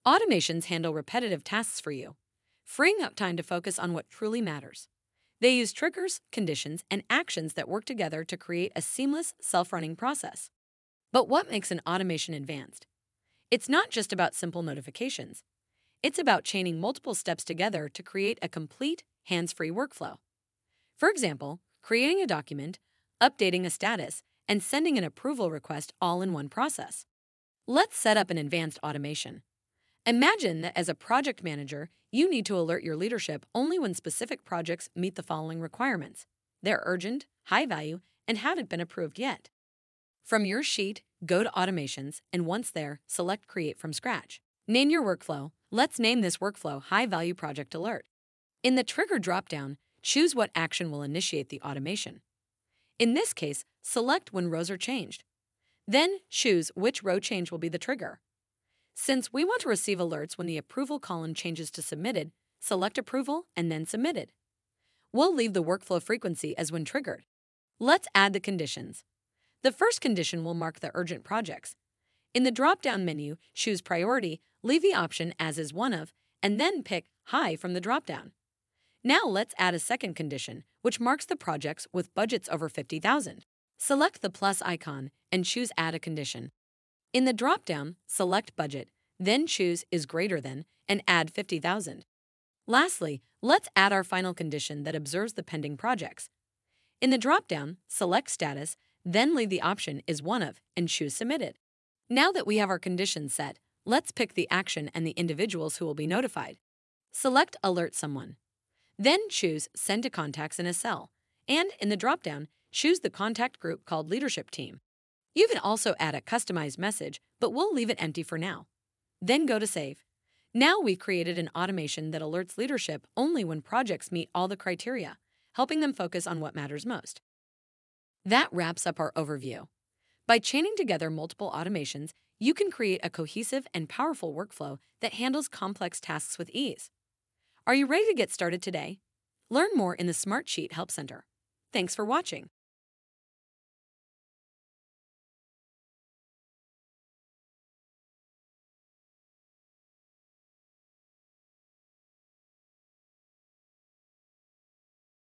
Automations handle repetitive tasks for you, freeing up time to focus on what truly matters. They use triggers, conditions, and actions that work together to create a seamless, self-running process. But what makes an automation advanced? It's not just about simple notifications. It's about chaining multiple steps together to create a complete, hands-free workflow. For example, creating a document, updating a status, and sending an approval request all in one process. Let's set up an advanced automation. Imagine that as a project manager, you need to alert your leadership only when specific projects meet the following requirements. They're urgent, high value, and haven't been approved yet. From your sheet, go to Automations, and once there, select Create from Scratch. Name your workflow. Let's name this workflow High Value Project Alert. In the Trigger dropdown, choose what action will initiate the automation. In this case, select when rows are changed. Then choose which row change will be the trigger. Since we want to receive alerts when the approval column changes to Submitted, select Approval and then Submitted. We'll leave the workflow frequency as when triggered. Let's add the conditions. The first condition will mark the urgent projects. In the drop-down menu, choose Priority, leave the option as is one of, and then pick High from the drop-down. Now let's add a second condition, which marks the projects with budgets over $50,000. Select the plus icon and choose Add a condition. In the drop-down, select Budget, then choose Is greater than and add $50,000. Lastly, let's add our final condition that observes the pending projects. In the drop-down, select Status, then leave the option Is one of and choose Submitted. Now that we have our conditions set, let's pick the action and the individuals who will be notified. Select Alert Someone. Then choose Send to Contacts in a cell, and in the drop-down, choose the contact group called Leadership Team. You can also add a customized message, but we'll leave it empty for now. Then go to Save. Now we've created an automation that alerts leadership only when projects meet all the criteria, helping them focus on what matters most. That wraps up our overview. By chaining together multiple automations, you can create a cohesive and powerful workflow that handles complex tasks with ease. Are you ready to get started today? Learn more in the Smartsheet Help Center. Thanks for watching.